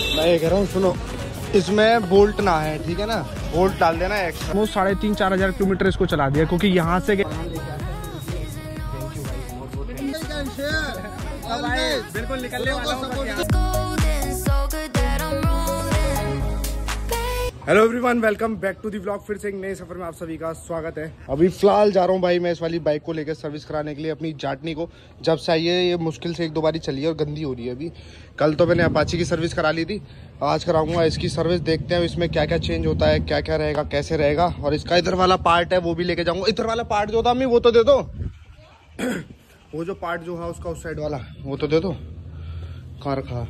मैं ये कह रहा हूँ, सुनो, इसमें बोल्ट ना है, ठीक है ना, बोल्ट डाल देना एक्स्ट्रा। वो 3,500-4 हज़ार किलोमीटर इसको चला दिया, क्योंकि यहाँ से बिल्कुल निकलने वाला हूँ। Hello everyone, welcome back to the vlog. फिर से एक नए सफर में आप सभी का स्वागत है। अभी फिलहाल जा रहा हूँ भाई मैं इस वाली बाइक को लेकर सर्विस कराने के लिए अपनी जाटनी को। जब से आई है ये मुश्किल से 1-2 बारी चली है और गंदी हो रही है अभी। कल तो मैंने अपाची की सर्विस करा ली थी, आज कराऊंगा इसकी सर्विस। देखते हैं इसमें क्या क्या चेंज होता है, क्या क्या रहेगा, कैसे रहेगा। और इसका इधर वाला पार्ट है वो भी लेके जाऊंगा। इधर वाला पार्ट जो था अम्मी वो तो दे दो। वो जो पार्ट जो है उसका उस साइड वाला वो तो दे दो। कहाँ रखा?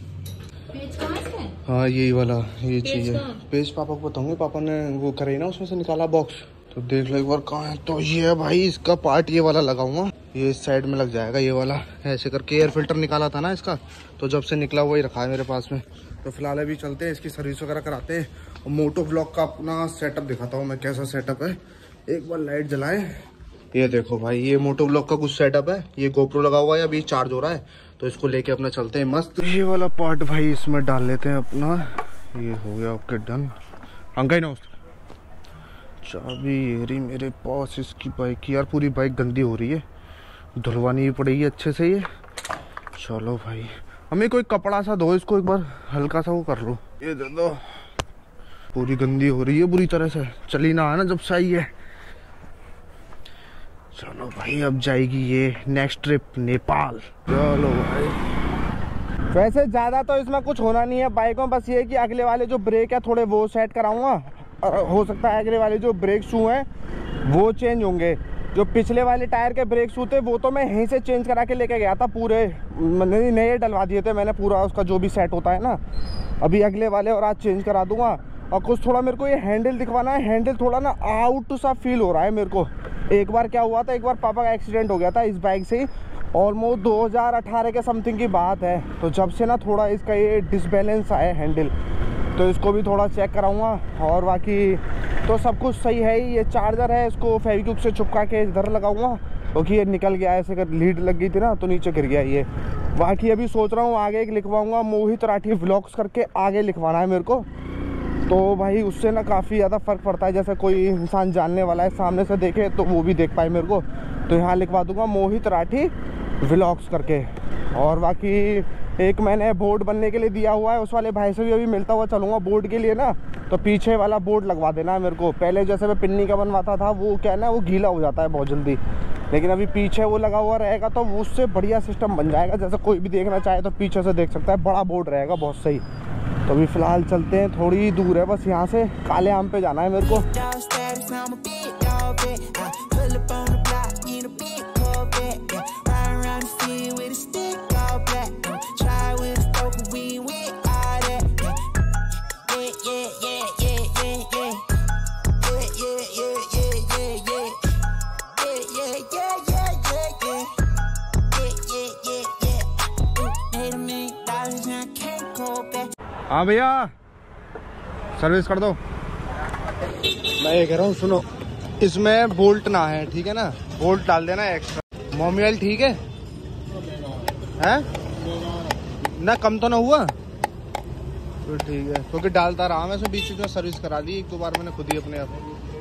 हाँ यही वाला, ये चीज है। पेज पापा को बताऊंगे, पापा ने वो करे ना उसमें से निकाला बॉक्स, तो देख लो एक बार कहाँ है। तो ये है भाई इसका पार्ट, ये वाला लगाऊंगा, ये इस साइड में लग जाएगा। ये वाला ऐसे करके एयर फिल्टर निकाला था ना इसका, तो जब से निकला वही रखा है मेरे पास में। तो फिलहाल अभी चलते हैं इसकी सर्विस वगैरह कराते हैं। और मोटो ब्लॉक का अपना सेटअप दिखाता हूँ मैं, कैसा सेटअप है। एक बार लाइट जलाएं। ये देखो भाई, ये मोटो ब्लॉक का कुछ सेटअप है। ये गोप्रो लगा हुआ है, अभी चार्ज हो रहा है, तो इसको लेके अपना चलते हैं मस्त। ये वाला पार्ट भाई इसमें डाल लेते हैं अपना। ये हो गया ओके डन। अंका ही ना चाबी ये रही मेरे पास इसकी बाइक की। यार पूरी बाइक गंदी हो रही है, धुलवानी पड़ेगी अच्छे से ये। चलो भाई, हमें कोई कपड़ा सा दो इसको, एक बार हल्का सा वो कर लो। ये दे दो। पूरी गंदी हो रही है बुरी तरह से, चली ना आना जब से आई है। चलो भाई अब जाएगी ये नेक्स्ट ट्रिप नेपाल। चलो भाई, वैसे ज़्यादा तो इसमें कुछ होना नहीं है बाइकों, बस ये कि अगले वाले जो ब्रेक है थोड़े वो सेट कराऊंगा। और हो सकता है अगले वाले जो ब्रेक शू हैं वो चेंज होंगे। जो पिछले वाले टायर के ब्रेक शू थे वो तो मैं यहीं से चेंज करा के लेके गया था, पूरे नए डलवा दिए थे मैंने, पूरा उसका जो भी सेट होता है ना। अभी अगले वाले और आज चेंज करा दूंगा। और कुछ थोड़ा मेरे को ये हैंडल दिखवाना है। हैंडल थोड़ा ना आउट सा फील हो रहा है मेरे को। एक बार क्या हुआ था, एक बार पापा का एक्सीडेंट हो गया था इस बाइक से ही, ऑलमोस्ट 2018 के समथिंग की बात है। तो जब से ना थोड़ा इसका ये डिसबैलेंस आया हैंडल, तो इसको भी थोड़ा चेक कराऊंगा। और बाकी तो सब कुछ सही है ही। ये चार्जर है, इसको फेविक्विक से चिपका के इधर लगाऊंगा, क्योंकि ये निकल गया ऐसे कर, लीड लग गई थी ना तो नीचे गिर गया ये। बाकी अभी सोच रहा हूँ आगे एक लिखवाऊँगा, मोहित राठी व्लॉग्स करके आगे लिखवाना है मेरे को। तो भाई उससे ना काफ़ी ज़्यादा फ़र्क पड़ता है, जैसे कोई इंसान जानने वाला है सामने से देखे तो वो भी देख पाए मेरे को। तो यहाँ लिखवा दूंगा मोहित राठी व्लॉग्स करके। और बाकी एक मैंने बोर्ड बनने के लिए दिया हुआ है, उस वाले भाई से भी अभी मिलता हुआ चलूँगा बोर्ड के लिए ना। तो पीछे वाला बोर्ड लगवा देना है मेरे को। पहले जैसे मैं पिन्नी का बनवाता था वो क्या है ना, वो गीला हो जाता है बहुत जल्दी, लेकिन अभी पीछे वो लगा हुआ रहेगा तो उससे बढ़िया सिस्टम बन जाएगा। जैसे कोई भी देखना चाहे तो पीछे से देख सकता है, बड़ा बोर्ड रहेगा बहुत सही। तो अभी फ़िलहाल चलते हैं, थोड़ी दूर है बस यहाँ से, काले आम पे जाना है मेरे को। हाँ भैया सर्विस कर दो। मैं ये कह रहा हूँ, सुनो, इसमें बोल्ट ना है, ठीक है ना, बोल्ट डाल देना एक्स्ट्रा। मोमियल ठीक है ना, कम तो ना हुआ तो ठीक है, क्योंकि डालता रहा मैं इसमें, बीच में सर्विस करा दी 1-2 बार मैंने खुद ही अपने आप।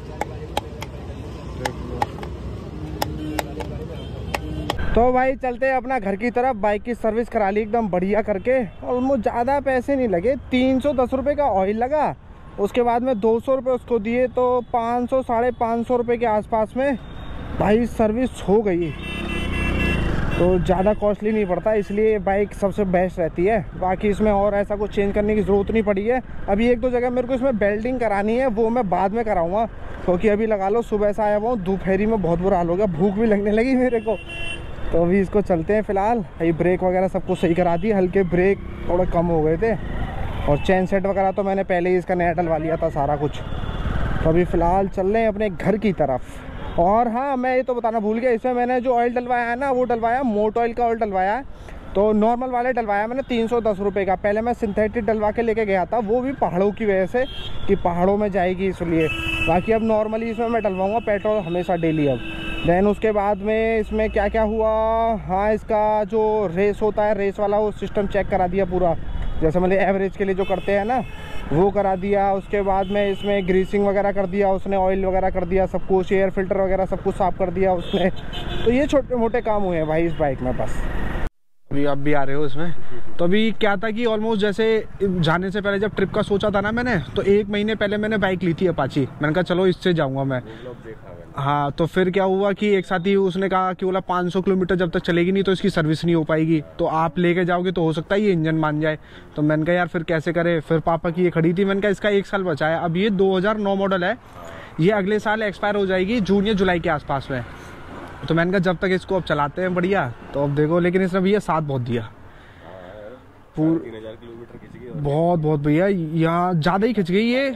तो भाई चलते हैं अपना घर की तरफ। बाइक की सर्विस करा ली एकदम बढ़िया करके, और मुझे ज़्यादा पैसे नहीं लगे। 310 रुपये का ऑयल लगा, उसके बाद में 200 रुपये उसको दिए, तो 500-550 रुपये के आसपास में भाई सर्विस हो गई। तो ज़्यादा कॉस्टली नहीं पड़ता, इसलिए बाइक सबसे बेस्ट रहती है। बाकी इसमें और ऐसा कुछ चेंज करने की ज़रूरत नहीं पड़ी है। अभी 1-2 जगह मेरे को इसमें बेल्टिंग करानी है, वो मैं बाद में कराऊँगा, क्योंकि अभी लगा लो सुबह से आया हुआ हूँ, दोपहरी में बहुत बुरा हाल हो गया, भूख भी लगने लगी मेरे को। तो अभी इसको चलते हैं फ़िलहाल। ये ब्रेक वगैरह सब कुछ सही करा दी, हल्के ब्रेक थोड़े कम हो गए थे, और चैन सेट वगैरह तो मैंने पहले ही इसका नया डलवा लिया था सारा कुछ। तो अभी फ़िलहाल चल रहे हैं अपने घर की तरफ। और हाँ, मैं ये तो बताना भूल गया, इसमें मैंने जो ऑयल डलवाया है ना, वो डलवाया मोटो ऑयल का ऑयल डलवाया है। तो नॉर्मल वाले डलवाया मैंने 310 रुपये का। पहले मैं सिंथेटिक डलवा के लेके गया था, वो भी पहाड़ों की वजह से कि पहाड़ों में जाएगी इसलिए। बाकी अब नॉर्मली इसमें मैं डलवाऊँगा पेट्रोल हमेशा डेली अब। देन उसके बाद में इसमें क्या क्या हुआ, हाँ इसका जो रेस होता है, रेस वाला वो सिस्टम चेक करा दिया पूरा। जैसे मतलब एवरेज के लिए जो करते हैं ना वो करा दिया। उसके बाद में इसमें ग्रीसिंग वगैरह कर दिया उसने, ऑयल वगैरह कर दिया, सब कुछ एयर फिल्टर वगैरह सब कुछ साफ़ कर दिया उसने। तो ये छोटे मोटे काम हुए हैं भाई इस बाइक में बस। अभी आप भी आ रहे हो इसमें, तो अभी क्या था कि ऑलमोस्ट जैसे जाने से पहले जब ट्रिप का सोचा था ना मैंने, तो 1 महीने पहले मैंने बाइक ली थी अपाची। मैंने कहा चलो इससे जाऊंगा मैं। हाँ, तो फिर क्या हुआ कि एक साथी उसने कहा कि बोला 500 किलोमीटर जब तक चलेगी नहीं तो इसकी सर्विस नहीं हो पाएगी, तो आप लेके जाओगे तो हो सकता है ये इंजन मान जाए। तो मैंने कहा यार फिर कैसे करे, फिर पापा की ये खड़ी थी, मैंने कहा इसका 1 साल बचा है। अब ये 2009 मॉडल है, ये अगले साल एक्सपायर हो जाएगी जून या जुलाई के आसपास में। तो मैंने कहा जब तक इसको अब चलाते हैं बढ़िया। तो अब देखो, लेकिन इसने भैया साथ बहुत दिया, पूरा 3000 किलोमीटर खिंच गई। बहुत भैया, यहाँ ज़्यादा ही खिंच गई ये।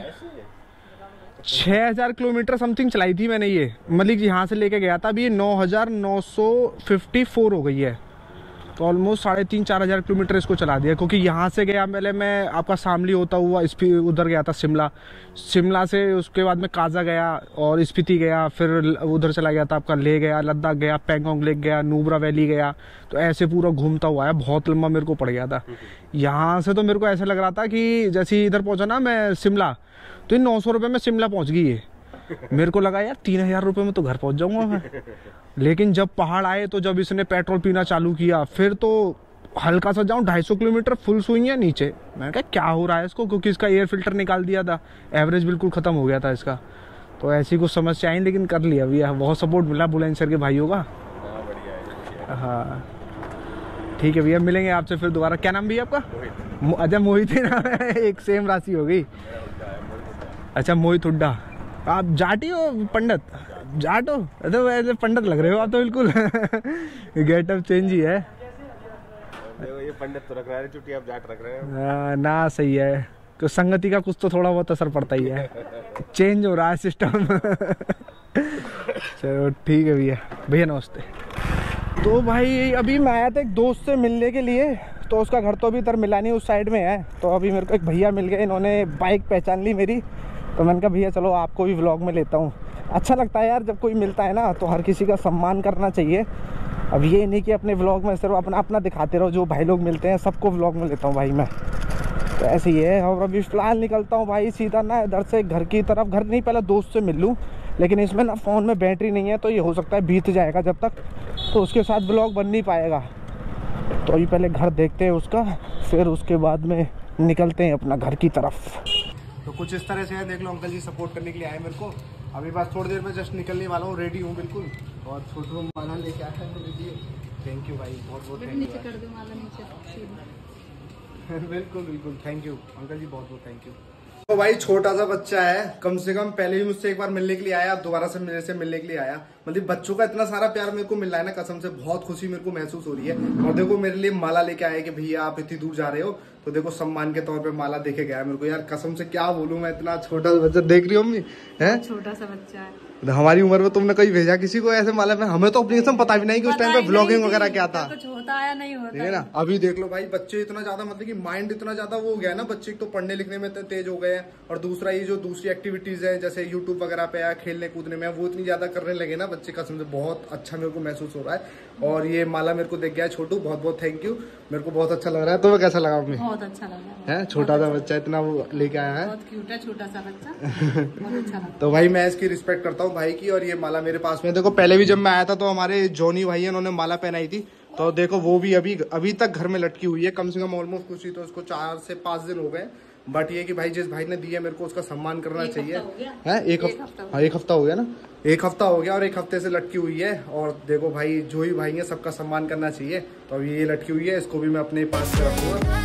6000 किलोमीटर समथिंग चलाई थी मैंने ये, मतलब यहाँ से लेके गया था। अभी ये 9954 हो गई है, तो ऑलमोस्ट 3500-4000 किलोमीटर इसको चला दिया। क्योंकि यहाँ से गया पहले मैं आपका शामली होता हुआ उधर गया था शिमला से, उसके बाद में काजा गया और स्पीति गया, फिर उधर चला गया था आपका ले गया, लद्दाख गया, पैंगोंग लेक गया, नुब्रा वैली गया। तो ऐसे पूरा घूमता हुआ है, बहुत लंबा मेरे को पड़ गया था। यहाँ से तो मेरे को ऐसा लग रहा था कि जैसे इधर पहुँचा ना मैं शिमला, तो 900 रुपये में शिमला पहुँच गई है। मेरे को लगा यार 3000 रुपये में तो घर पहुँच जाऊँगा मैं। लेकिन जब पहाड़ आए, तो जब इसने पेट्रोल पीना चालू किया, फिर तो हल्का सा जाऊँ 250 किलोमीटर फुल सुई है नीचे। मैंने कहा क्या हो रहा है इसको, क्योंकि इसका एयर फिल्टर निकाल दिया था, एवरेज बिल्कुल ख़त्म हो गया था इसका। तो ऐसी कुछ समस्या आई, लेकिन कर लिया भैया, बहुत सपोर्ट मिला बुलंदशहर के भाइयों का। हाँ ठीक है भैया, मिलेंगे आपसे फिर दोबारा। क्या नाम भैया आपका? अच्छा मोहित है ना, एक सेम राशि हो गई। अच्छा मोहित हुड्डा, आप जाटी हो पंडित? जाट हो? तो वैसे पंडित लग रहे हो आप तो बिल्कुल। गेटअप चेंज ही है। ये पंडित तो रख रहा है, चुट्टी आप जाट रख रहे हैं ना। सही है, तो संगति का कुछ तो थोड़ा बहुत असर पड़ता ही है। चेंज हो रहा है सिस्टम। चलो ठीक है भैया। भैया नमस्ते। तो भाई अभी मैं आया था एक दोस्त से मिलने के लिए, तो उसका घर तो अभी इधर मिला नहीं, उस साइड में है। तो अभी मेरे को एक भैया मिल गए, इन्होंने बाइक पहचान ली मेरी। तो मैंने कहा भैया चलो आपको भी व्लॉग में लेता हूँ। अच्छा लगता है यार जब कोई मिलता है ना, तो हर किसी का सम्मान करना चाहिए। अब ये नहीं कि अपने व्लॉग में सिर्फ अपना दिखाते रहो। जो भाई लोग मिलते हैं सबको व्लॉग में लेता हूँ भाई मैं, तो ऐसे ही है। और अभी फ़िलहाल निकलता हूँ भाई सीधा ना इधर से घर की तरफ। घर नहीं, पहले दोस्त से मिल लूँ, लेकिन इसमें ना फ़ोन में बैटरी नहीं है, तो ये हो सकता है बीत जाएगा जब तक, तो उसके साथ व्लॉग बन नहीं पाएगा। तो अभी पहले घर देखते हैं उसका, फिर उसके बाद में निकलते हैं अपना घर की तरफ। तो कुछ इस तरह से है, देख लो अंकल जी सपोर्ट करने के लिए आए मेरे को। अभी बस थोड़ी देर में जस्ट निकलने वाला हूँ, रेडी हूँ बिल्कुल। और छोटू माला लेके आया है मेरे लिए। थैंक यू भाई, बहुत बहुत नीचे कर दो माला नीचे। बिल्कुल बिल्कुल, थैंक यू अंकल जी, बहुत बहुत थैंक यू। तो भाई छोटा सा बच्चा है, कम से कम पहले ही मुझसे एक बार मिलने के लिए आया, अब दोबारा से मेरे से मिलने के लिए आया। मतलब बच्चों का इतना सारा प्यार मेरे को मिल रहा है ना, कसम से बहुत खुशी मेरे को महसूस हो रही है। और देखो मेरे लिए माला लेके आए कि भैया आप इतनी दूर जा रहे हो, तो देखो सम्मान के तौर पे माला देके गया मेरे को। यार कसम से क्या बोलूं मैं, इतना छोटा सा बच्चा देख रही हो मम्मी है, छोटा सा बच्चा है। हमारी उम्र में तुमने कहीं भेजा किसी को ऐसे माला में? हमें तो अपनी कसम पता भी नहीं कि उस टाइम पे व्लॉगिंग वगैरह क्या था। कुछ होता है नहीं होता है ना। अभी देख लो भाई बच्चे इतना ज्यादा, मतलब कि माइंड इतना ज्यादा वो हो गया है ना, बच्चे तो पढ़ने लिखने में तेज हो गए हैं, और दूसरा ये जो दूसरी एक्टिविटीज है जैसे यूट्यूब वगैरह पे या खेलने कूदने में, वो इतनी ज्यादा करने लगे ना बच्चे। कसम से बहुत अच्छा मेरे को महसूस हो रहा है। और ये माला मेरे को देख गया छोटू, बहुत बहुत थैंक यू, मेरे को बहुत अच्छा लग रहा है। तो कैसा लगा मम्मी? बहुत अच्छा लगा है, छोटा सा बच्चा इतना वो लेके आया है, बहुत क्यूट है छोटा सा बच्चा। बहुत अच्छा लगा। तो भाई मैं इसकी रिस्पेक्ट करता हूँ भाई की। और ये माला मेरे पास में देखो, पहले भी जब मैं आया था तो हमारे जॉनी भाई है, उन्होंने माला पहनाई थी। तो देखो वो भी अभी तक घर में लटकी हुई है, कम से कम ऑलमोस्ट कुछ ही तो उसको 4 से 5 दिन हो गए। बट ये कि भाई जिस भाई ने दिया मेरे को उसका सम्मान करना चाहिए। है एक हफ्ता हो गया ना, एक हफ्ता हो गया, और एक हफ्ते से लटकी हुई है। और देखो भाई जो ही भाई है सबका सम्मान करना चाहिए। तो अभी ये लटकी हुई है, इसको भी मैं अपने पास रखूंगा।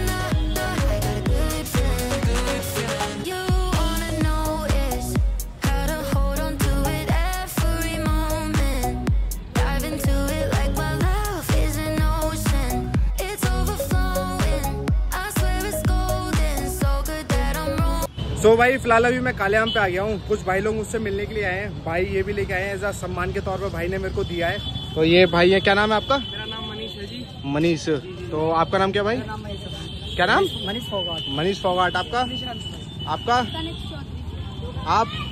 तो भाई फिलहाल अभी मैं कालेआम पे आ गया हूँ। कुछ भाई लोग मुझसे मिलने के लिए आए हैं, भाई ये भी लेके आए हैं एज अ सम्मान के तौर पे, भाई ने मेरे को दिया है। तो ये भाई है, क्या नाम है आपका? मेरा नाम मनीष है जी। मनीष। तो आपका नाम क्या भाई? क्या नाम? मनीष फोगाट। मनीष फोगाट। आपका? आपका?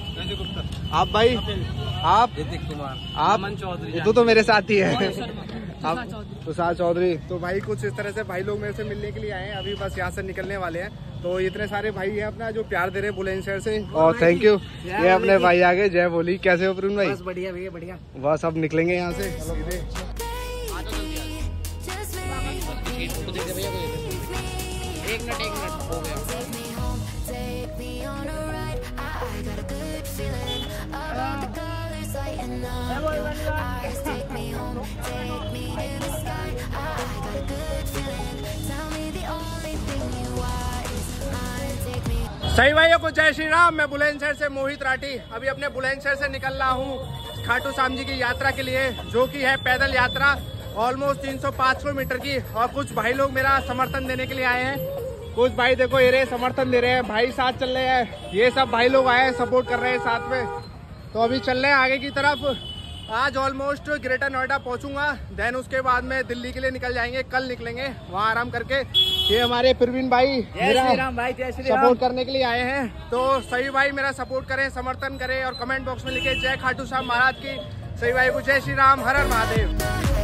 आप भाई? आप? ऋतिक कुमार। आप? अमन चौधरी। तो मेरे साथ ही है। आप तुषार चौधरी। तो भाई कुछ इस तरह से भाई लोग मेरे से मिलने के लिए आए हैं, अभी बस यहाँ से निकलने वाले हैं। तो इतने सारे भाई हैं अपना जो प्यार दे रहे हैं बुलंदशहर से, और थैंक यू। ये अपने भाई आगे जय बोली। कैसे हो प्रवीण भाई? बस बढ़िया भैया बढ़िया। बस अब निकलेंगे यहाँ से सीधे। एक मिनट हो गया। सही भाइयों को जय श्री राम। मैं बुलंदशहर से मोहित राठी अभी अपने बुलंदशहर से निकल रहा हूँ खाटू श्याम जी की यात्रा के लिए, जो कि है पैदल यात्रा ऑलमोस्ट 305 किलोमीटर की। और कुछ भाई लोग मेरा समर्थन देने के लिए आए हैं। कुछ भाई देखो ये समर्थन दे रहे हैं, भाई साथ चल रहे हैं। ये सब भाई लोग आए हैं, सपोर्ट कर रहे हैं साथ में। तो अभी चल रहे हैं आगे की तरफ। आज ऑलमोस्ट ग्रेटर नोएडा पहुंचूंगा, देन उसके बाद में दिल्ली के लिए निकल जाएंगे। कल निकलेंगे वहां आराम करके। ये हमारे प्रवीण भाई सपोर्ट करने के लिए आए हैं। तो सभी भाई मेरा सपोर्ट करें, समर्थन करें और कमेंट बॉक्स में लिखे जय खाटू श्याम महाराज की। सभी भाई को जय श्री राम, हर हर महादेव।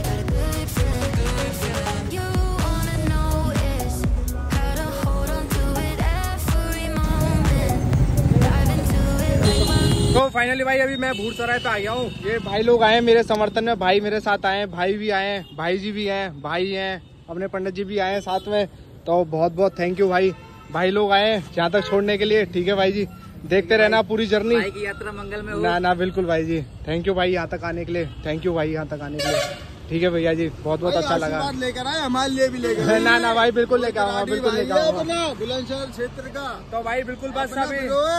तो फाइनली भाई अभी मैं भूड़ चौराहे पे आ गया हूँ। ये भाई लोग आए हैं मेरे समर्थन में, भाई मेरे साथ आए हैं, भाई भी आए हैं, भाई जी भी हैं, भाई हैं, अपने पंडित जी भी आए हैं साथ में। तो बहुत बहुत थैंक यू भाई। भाई लोग आए हैं यहाँ तक छोड़ने के लिए। ठीक है भाई जी, देखते रहना पूरी जर्नी। भाई की यात्रा मंगल में हो। ना बिल्कुल भाई जी, थैंक यू भाई यहाँ तक आने के लिए। थैंक यू भाई यहाँ तक आने के लिए। ठीक है भैया जी, बहुत बहुत अच्छा लगा। लेकर आए हमारे लिए भी लेकर। ना भाई बिल्कुल लेकर आऊंगा, बिल्कुल लेकर आऊंगा बुलंदशहर क्षेत्र का। तो भाई बिल्कुल बस अभी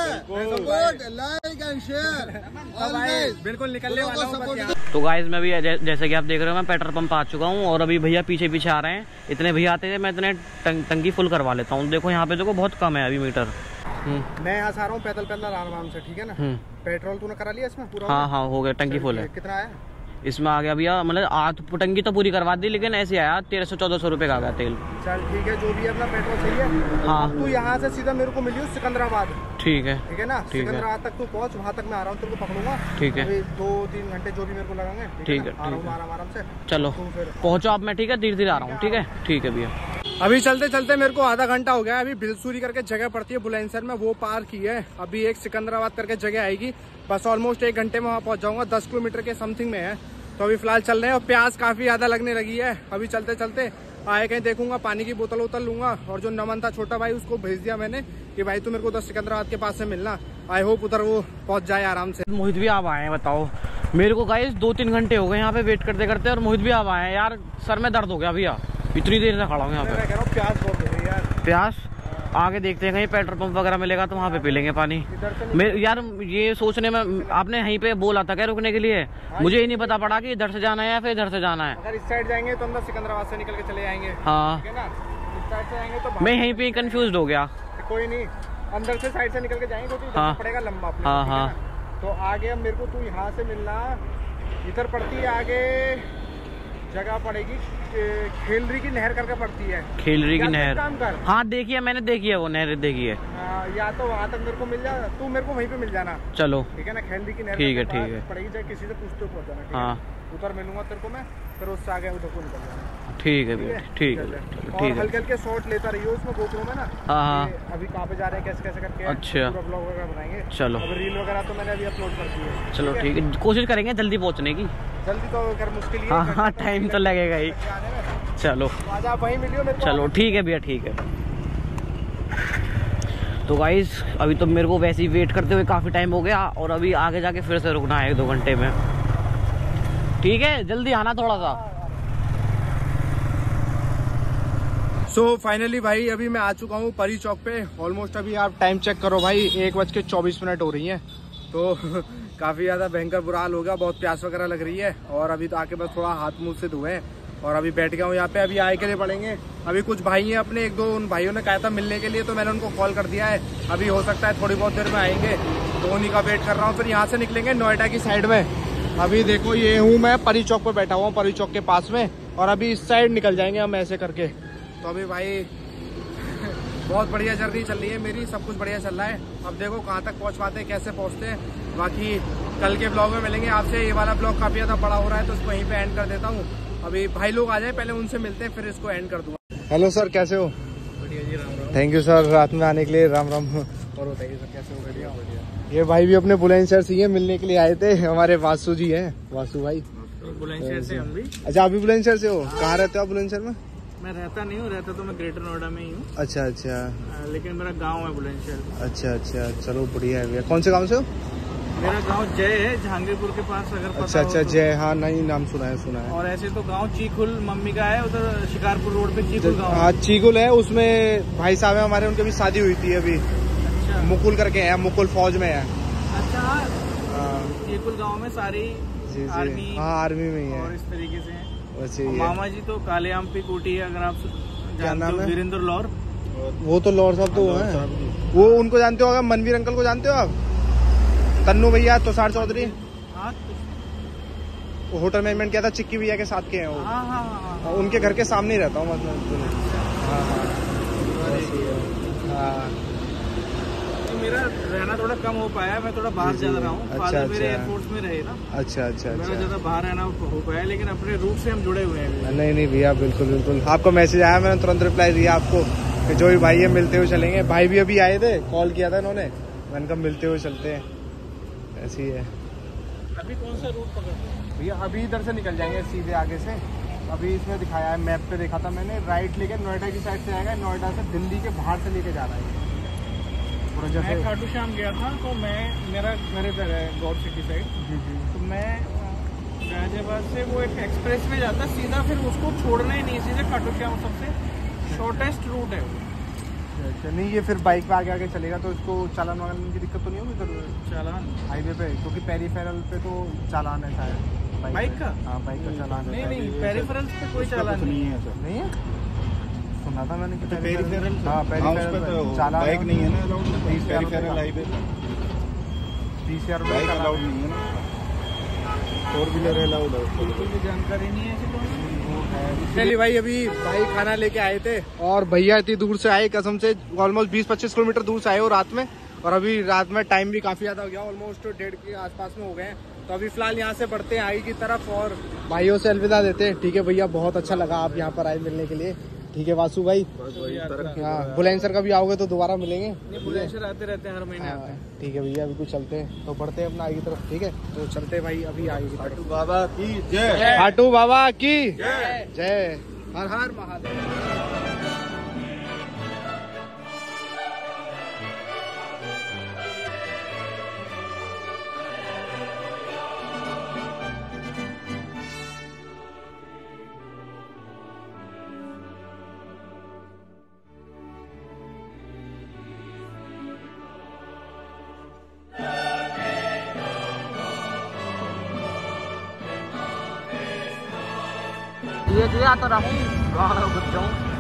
लाइक एंड शेयर बिल्कुल निकलने वाला हूँ। तो गाइस मैं भी जैसे कि आप देख रहे हो मैं पेट्रोल पंप आ चुका हूँ और अभी भैया पीछे पीछे आ रहे हैं। इतने भैया आते थे मैं इतने टंकी फुल करवा लेता हूँ। देखो यहाँ पे देखो बहुत कम है अभी मीटर। मैं यहाँ से आ रहा हूँ पैदल आराम से। ठीक है ना? पेट्रोल तूने करा लिया इसमें पूरा? हाँ हो गया, टंकी फुल है। कितना आया इसमें? आ गया भैया मतलब आठ टंकी तो पूरी करवा दी, लेकिन ऐसे आया 1300-1400 रुपए का आ गया तेल। चल ठीक है, जो भी अपना पेट्रोल सही है। हाँ तू यहाँ से सीधा मेरे को मिलियो सिकंदराबाद। ठीक है ना? सिकंदराबाद तक तू पहुँच, वहाँ तक मैं आ रहा हूँ, तेरे को पकड़ूंगा। ठीक है, 2-3 घंटे जो भी मेरे को लगेंगे। ठीक है, आराम से चलो पहुँचो आप। मैं ठीक है धीरे धीरे आ रहा हूँ। ठीक है भैया। अभी चलते चलते मेरे को आधा घंटा हो गया। अभी बिलसूरी करके जगह पड़ती है बुलंदशहर में, वो पार की है। अभी एक सिकंदराबाद करके जगह आएगी, बस ऑलमोस्ट 1 घंटे में वहाँ पहुँच जाऊंगा। 10 किलोमीटर के समथिंग में है। तो अभी फिलहाल चल रहे हैं और प्यास काफी ज्यादा लगने लगी है। अभी चलते चलते आए कहीं देखूंगा, पानी की बोतल उतल लूंगा। और जो नमन था छोटा भाई, उसको भेज दिया मैंने कि भाई तू मेरे को 10 सिकंदराबाद के पास से मिलना। आई होप उधर वो पहुंच जाए आराम से। मोहित भी आप आए हैं, बताओ मेरे को गाइस 2-3 घंटे हो गए यहाँ पे वेट करते करते, और मोहित भी आप आए हैं। यार सर में दर्द हो गया भैया, इतनी देर से खड़ा हूँ यहाँ पे। प्यास बहुत हो रही है यार। प्यास आगे देखते हैं, कहीं पेट्रोल पंप वगैरह मिलेगा तो वहाँ पे पी लेंगे पानी। यार ये सोचने में आपने यहीं पे बोला था क्या रुकने के लिए? मुझे ही नहीं पता पड़ा कि इधर से जाना है या फिर इधर से जाना है। अगर इस साइड जाएंगे तो हम सिकंदराबाद से निकल के चले जाएंगे। हाँ ठीक है ना? इस साइड से जाएंगे तो मैं यहीं पे कंफ्यूज हो गया। कोई नहीं, अंदर से साइड से निकल के जाएंगे क्योंकि हाँ पड़ेगा लंबा। हाँ तो आगे अब मेरे को तू यहाँ से मिलना, इधर पड़ती है आगे जगह पड़ेगी खेलरी की नहर करके पड़ती है। खेलरी की नहर? काम कर। हाँ देखिए मैंने देखी है वो नहर, देखी है। या तो वहाँ तक मेरे को मिल जा, तू मेरे को वहीं पे मिल जाना। चलो ठीक है ना? खेलरी की नहर ठीक है पड़ेगी, चाहे किसी से पूछते पहुँच जाना। हाँ उधर मिलूंगा तेरे को मैं, फिर उससे आगे उधर को निकल जाना। ठीक है भैया, ठीक है ठीक है। हल्के हल्के शॉट लेता रहिए उसमें गोप्रो में ना। हाँ अभी कहाँ पे जा रहे हैं, कैसे कैसे करके अच्छा पूरा ब्लॉग वगैरह बनाएंगे। चलो रील वगैरह तो मैंने अभी अपलोड कर दी है। चलो ठीक है, कोशिश करेंगे जल्दी पहुँचने की। जल्दी तो अगर मुश्किल ही है। हाँ टाइम तो लगेगा ही। चलो वहीं मिलियो मेरे को। चलो ठीक है भैया, ठीक है। तो गाइस अभी तो मेरे को वैसे ही वेट करते हुए काफ़ी टाइम हो गया, और अभी आगे जाके फिर से रुकना है 1-2 घंटे में। ठीक है जल्दी आना थोड़ा सा। सो फाइनली भाई अभी मैं आ चुका हूँ परी चौक पे। ऑलमोस्ट अभी आप टाइम चेक करो भाई, 1:24 हो रही है। तो काफ़ी ज़्यादा भयंकर बुरा हाल हो गया, बहुत प्यास वगैरह लग रही है। और अभी तो आके बस थोड़ा हाथ मुँह से धोए और अभी बैठ गया हूँ यहाँ पे। अभी आए के लिए पड़ेंगे। अभी कुछ भाई हैं अपने, 1-2 उन भाइयों ने कहा था मिलने के लिए, तो मैंने उनको कॉल कर दिया है। अभी हो सकता है थोड़ी बहुत देर में आएंगे, तो उन्हीं का वेट कर रहा हूँ। फिर यहाँ से निकलेंगे नोएडा की साइड में। अभी देखो ये हूँ मैं परी चौक पे बैठा हुआ हूँ, परी चौक के पास में। और अभी इस साइड निकल जाएंगे हम ऐसे करके। तो अभी भाई बहुत बढ़िया जर्नी चल रही है मेरी, सब कुछ बढ़िया चल रहा है। अब देखो कहाँ तक पहुँच पाते हैं, कैसे पहुँचते हैं। बाकी कल के ब्लॉग में मिलेंगे आपसे। ये वाला ब्लॉग काफ़ी ज़्यादा बड़ा हो रहा है तो उसको यहीं पे एंड कर देता हूँ। अभी भाई लोग आ जाए पहले उनसे मिलते हैं, फिर इसको एंड कर दूंगा। हेलो सर, कैसे हो? बढ़िया जी, Ram Ram. Thank you sir रात में आने के लिए। राम राम। और बताइए सर कैसे हो? बढ़िया बढ़िया। ये भाई भी अपने बुलंदशहर से ही है, मिलने के लिए आए थे। हमारे वासु जी हैं, वासु भाई। बुलंदशहर से हम भी। अच्छा, आप भी बुलंदशहर से हो? कहाँ रहते हो आप बुलंदशहर में? मैं रहता नहीं हूँ, रहता तो मैं ग्रेटर नोएडा में ही हूँ। अच्छा अच्छा। लेकिन मेरा गांव है बुलंदशहर। अच्छा अच्छा, चलो बढ़िया है भैया। कौन से गांव से हो? मेरा गांव जय है, जहांगीरपुर के पास, अगर पता अच्छा हो अच्छा, तो। जय, हाँ नहीं नाम सुना है। और ऐसे तो गांव चीकुल मम्मी का है, उधर शिकारपुर रोड पे चीकुल गांव। हाँ चीकुल है, उसमें भाई साहब है हमारे, उनकी भी शादी हुई थी अभी। अच्छा, मुकुल करके है, मुकुल फौज में है। अच्छा। हाँ चीकुल गांव में सारी जी आर्मी, जी, हाँ आर्मी में ही है। और इस तरीके से है। वैसे और ही है। मामा जी तो कालेआम पे कोटी है, अगर आप क्या जानते नाम हो, है? वीरेंद्र लौर। वो तो लॉर्ड साहब तो हैं, वो उनको जानते हो? अगर मनवीर अंकल को जानते हो आप? तन्नू भैया, तुषार चौधरी, हाँ वो होटल मैनेजमेंट किया था चिक्की भैया के साथ के हैं वो। हाँ हाँ हाँ हाँ। उनके घर के सामने ही रहता हूँ मैं। हाँ हाँ। तो मेरा रहना थोड़ा कम हो पाया, मैं थोड़ा बाहर ज्यादा रहा हूँ। अच्छा, फादर मेरे अच्छा। एयरफोर्स में रहे ना, अच्छा अच्छा मेरा अच्छा। ज्यादा बाहर रहना हो पाया, लेकिन अपने रूट से हम जुड़े हुए हैं। नहीं नहीं भैया, बिल्कुल बिल्कुल। आपका मैसेज आया, मैंने तुरंत रिप्लाई दिया आपको कि जो भी भाई है मिलते हुए चलेंगे। भाई भी अभी आए थे, कॉल किया था इन्होंने, मैंने कहा मिलते हुए चलते हैं। ऐसी ही है। अभी कौन सा रूट पकड़ रहे हैं? भैया अभी इधर से निकल जाएंगे सीधे आगे से। अभी इसमें दिखाया है, मैप पे देखा था मैंने, राइट लेके नोएडा की साइड से आएगा। नोएडा से दिल्ली के बाहर से लेके जा रहा है पूरा। जैसे मैं खाटू श्याम गया था, तो मेरा घर इधर है गौड़ सिटी साइड। जी जी। तो मैं गाजियाबाद से वो एक एक्सप्रेस में जाता सीधा, फिर उसको छोड़ना ही नहीं, सीधे खाटू श्याम सबसे शॉर्टेस्ट रूट है वो। अच्छा, नहीं ये फिर बाइक पे आगे चलेगा तो इसको चालान वालान की दिक्कत तो नहीं होगी इधर चालान हाईवे पे? क्योंकि पेरीफेरल पे तो चालान है शायद बाइक का? हाँ बाइक का चालान है। नहीं, पेरिफेरल्स पे कोई चालान नहीं है सर। नहीं है? सुना था मैंने कि पेरिफेरल, हाँ पेरीफेरल चालान बाइक नहीं है ना अलाउड, 30,000 पेरिफेरल हाईवे पे 30,000 बाइक रुपये अलाउड नहीं है ना, 4 व्हीलर अलाउड है। बिल्कुल भी जानकारी नहीं है ऐसी तो। चलिए भाई, अभी भाई खाना लेके आए थे और भैया इतनी दूर से आए, कसम से ऑलमोस्ट 20-25 किलोमीटर दूर से आए हो रात में। और अभी रात में टाइम भी काफी ज्यादा हो गया, ऑलमोस्ट 1:30 के आसपास में हो गए हैं। तो अभी फिलहाल यहाँ से बढ़ते हैं आई की तरफ और भाइयों से अलविदा देते हैं। ठीक है भैया, बहुत अच्छा लगा आप यहाँ पर आए मिलने के लिए। ठीक है वासु भाई, हाँ बुलंदशहर का भी आओगे तो दोबारा मिलेंगे। बुलंदशहर आते रहते हैं, हर महीने आते हैं। ठीक है भैया, अभी कुछ चलते हैं तो बढ़ते हैं अपना आई की तरफ। ठीक है, तो चलते हैं भाई अभी आई की तरफ। खाटू बाबा की जय। खाटू बाबा की जय। हर हर महादेव। ये दिया तो रहूं गाँव में घुस जाऊं।